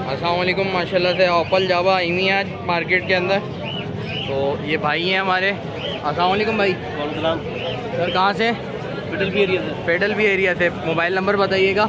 अस्सलाम वालेकुम। माशाल्लाह से ओपल जावा आई हुई है आज मार्केट के अंदर। तो ये भाई हैं हमारे। अस्सलाम वालेकुम भाई। सर कहाँ से? फेडरल भी एरिया से। फेडरल भी एरिया से। मोबाइल नंबर बताइएगा।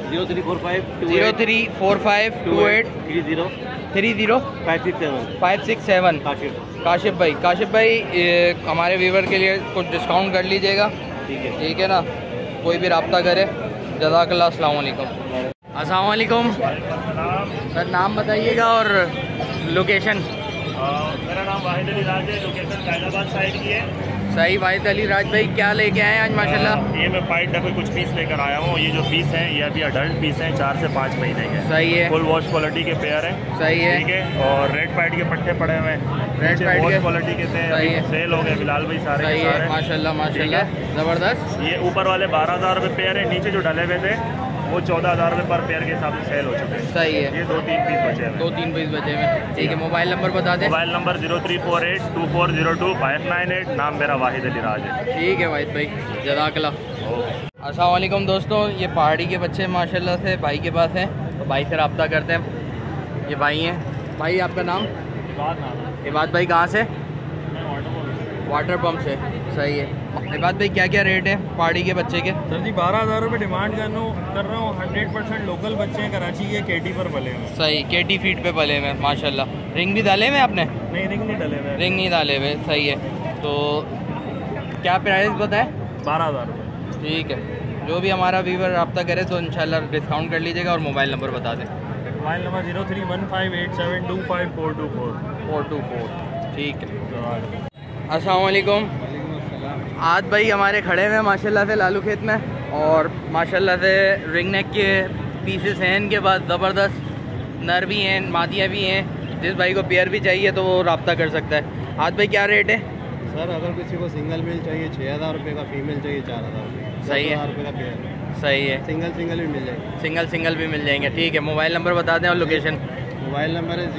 03452830 काशिफ भाई। काशिफ भाई हमारे व्यूवर के लिए कुछ डिस्काउंट कर लीजिएगा। ठीक है ना, कोई भी रब्ता करे। जज़ाकल्लाह। अस्सलाम वालेकुम। अस्सलाम वालेकुम सर, नाम बताइएगा और लोकेशन। मेरा नाम वाहिद अली राज है, लोकेशन हैदराबाद साइड की है। सही। वाहिद अली राज भाई क्या लेके आए आज माशाल्लाह? ये मैं पाइट डबल कुछ पीस लेकर आया हूँ। ये जो पीस हैं ये अभी अडल्ट पीस हैं, 4 से 5 महीने के। सही है। फुल वॉश क्वालिटी के पेयर हैं। सही है। ठीक है। और रेड पाइट के पट्टे पड़े हुए हैं। रेड पाइट वॉश के क्वालिटी के थे, अभी सेल हो गए बिलाल भाई सारे। सही है। माशाल्लाह माशाल्लाह ज़बरदस्त। ये ऊपर वाले 12,000 रुपये पेयर है, नीचे जो डले हुए थे वो 14,000 रुपये पर पेयर के हिसाब से सेल हो चुके हैं। सही है। ये 2-3 पीस बचे हैं। 2-3 पीस बचे हैं। ठीक है। मोबाइल नंबर बता दें। Mobile number 03482402-598। नाम मेरा वाहिद अली राज है। ठीक है वाहिद भाई, जज़ाकल्लाह। अस्सलाम वालेकुम दोस्तों, ये पहाड़ी के बच्चे माशाल्लाह से भाई के पास हैं, तो भाई से रब्ता करते हैं। ये भाई हैं। भाई आपका नाम? इबाद भाई। कहाँ से? वाटर पम्प से। सही है। इबाद भाई क्या क्या रेट है पहाड़ी के बच्चे के? सर जी 12,000 रुपये डिमांड कर रहा हूँ। 100% लोकल बच्चे हैं, कराची के, केटी पर पले हुए। सही। केटी फीट पे पले हुए माशाल्लाह। रिंग भी डाले हुए आपने? नहीं, रिंग नहीं डले हुए। रिंग नहीं डाले हुए। सही है। तो क्या प्राइस बताएं? 12,000 रुपये। ठीक है। जो भी हमारा व्यूवर रब्ता करे तो इंशाल्लाह डिस्काउंट कर लीजिएगा। और मोबाइल नंबर बता दें। Mobile number 031587254424। ठीक है। अस्सलाम वालेकुम। आज भाई हमारे खड़े हुए माशाल्लाह से लालू खेत में, और माशाल्लाह से रिंग नेक के पीसेस हैं इनके पास ज़बरदस्त। नर भी हैं, मादियाँ भी हैं। जिस भाई को पेयर भी चाहिए तो वो रब्ता कर सकता है। आज भाई क्या रेट है? सर अगर किसी को सिंगल मेल चाहिए 6,000 रुपये का, फीमेल चाहिए 4,000 रुपये। सही है। 10,000 रुपये का पेयर। सही है। सिंगल भी मिल जाएगी। सिंगल भी मिल जाएंगे। ठीक है। मोबाइल नंबर बता दें और लोकेशन। मोबाइल नंबर है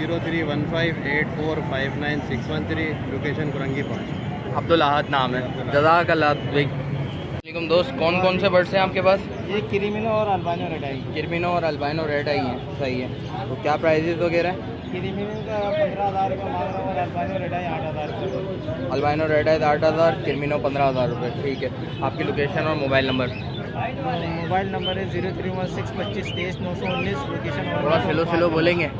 031584596113। लोकेशन कुरंगी 5। अब्दुल अहद नाम है। जज़ाकल्लाह भाई। वालेकुम दोस्त, कौन कौन से बर्ड्स हैं आपके पास? ये क्रीमिनो और अल्बानो रेड आई। क्रीमिनो और अल्बानो रेड आई हैं। सही है। तो क्या प्राइजेस वगैरह हैं? क्रीमिनो का 15,000 रुपये मांग रहा हूँ और अल्बानो रेड आई 8,000 रुपये। अल्बानो रेड आई 8,000, क्रीमिनो 15,000 रुपये। ठीक है। आपकी लोकेशन और मोबाइल नंबर? मोबाइल नंबर है 0316252319। लोकेशन थोड़ा स्लो बोलेंगे।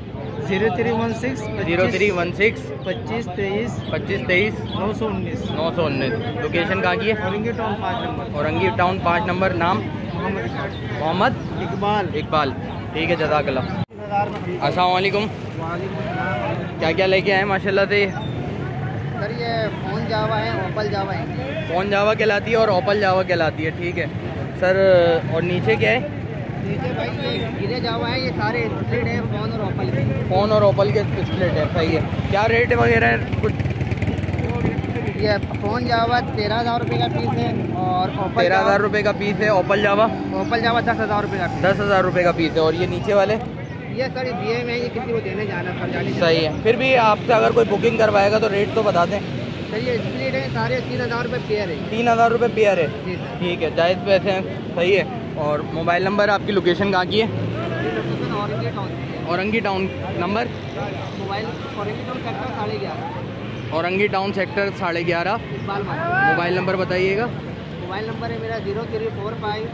0316 2523 919। लोकेशन कहाँ की है? औरंगी टाउन 5 नंबर। औरंगी टाउन 5 नंबर। नाम? मोहम्मद इकबाल। ठीक है। जज़ाकल्लाह। अस्सलाम वालेकुम। क्या क्या लेके आए माशाल्लाह से? सर ये फ़ोन जावा है, ओपल जावा है। फ़ोन जावा कहलाती है और ओपल जावा कहलाती है। ठीक है सर। और नीचे क्या है? नीचे भाई ये हीरे जावा है, ये सारे स्प्लिट है, फ़ोन और ओपल के। फ़ोन और ओपल के स्प्लिट है। सही है। क्या रेट वगैरह है कुछ? ये फ़ोन जावा 13,000 रुपये का पीस है और ओपल 13,000 रुपये का पीस है। ओपल जावा 10,000 रुपये का। 10,000 रुपये का पीस है। और ये नीचे वाले? ये सर दिए में ये किसी को देने जाना सर जाने। सही है। फिर भी आपसे अगर कोई बुकिंग करवाएगा तो रेट तो बता दें। सर ये स्प्लिट है, सारे 3,000 रुपये पेयर है। 3,000 रुपये पेयर है। जी सर। ठीक है। जायज़ पैसे हैं। सही है। और मोबाइल नंबर? आपकी लोकेशन कहाँ की है? Location Orangi town. Orangi town. नंबर? Mobile Orangi town sector 11.5। Orangi town sector 11.5। Iqbal market. Mobile number बताइएगा। मोबाइल नंबर है मेरा 0345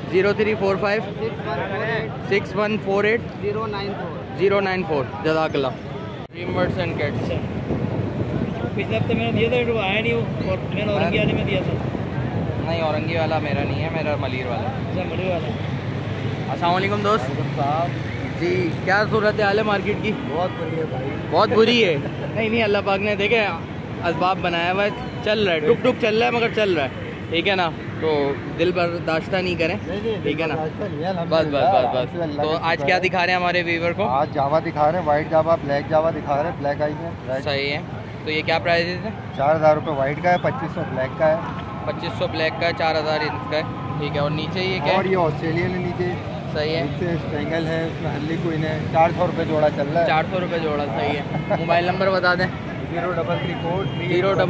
6148 094। जज़ाकल्लाह। Dream birds and cats. पिछले हफ्ते मैंने दिया था, आया नहीं वो, और मैंने औरंगी वाले में दिया था। नहीं, औरंगी वाला मेरा नहीं है, मेरा मलीर वाला। अच्छा, मलिर वाला। अस्सलाम वालेकुम दोस्त साहब जी। क्या सूरत हाल है मार्केट की? बहुत बढ़िया भाई। बहुत बुरी है। नहीं, अल्लाह पाक ने देखे असबाब बनाया हुआ है, चल रहा है, टुक टुक चल रहा है, मगर चल रहा है। ठीक है ना, तो दिल बर्दाश्ता नहीं करें। ठीक है ना, बस। तो आज क्या दिखा रहे हैं हमारे व्यूवर को? आज जावा दिखा रहे हैं, वाइट जावा, ब्लैक जावा दिखा रहे हैं। ब्लैक आई है। सही है। तो ये क्या प्राइस है? 4,000 रुपये वाइट का है, 2,500 ब्लैक का है। 2,500 ब्लैक का है, 4,000 इसका है। ठीक है। और नीचे ये क्या और है? ये ऑस्ट्रेलियन है नीचे। सही है। नीचे स्पेंगल है, उसमें हल्ली क्वीन है। 400 रुपये जोड़ा चल रहा है। 400 रुपये जोड़ा। सही है। मोबाइल नंबर बता दें।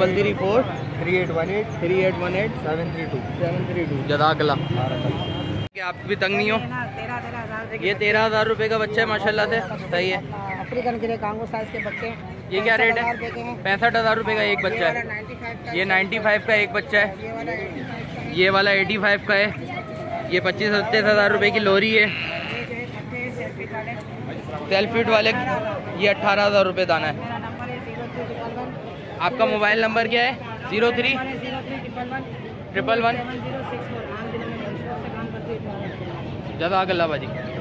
0334 3818 3818 732। जज़ाकल्लाह। कि आप भी तंग नहीं हो। 13,000 ये 13,000 रुपये का बच्चा है माशाल्लाह से, सही है। अफ्रीकन ग्रे कांगो साइज के बच्चे। ये क्या रेट है? 65,000 के हैं। 65,000 रुपये का एक बच्चा है। 95 ये 95 का एक बच्चा है। ये वाला 85 ये वाला 85 का है। ये 25-27 हज़ार रुपये की लोरी है। सेल्फ फिट वाले ये 18,000 रुपये दाना है। मेरा नंबर है 0311 आपका मोबाइल नंबर क्या है? 03 111 111 जज़ाकल्लाह भाजी।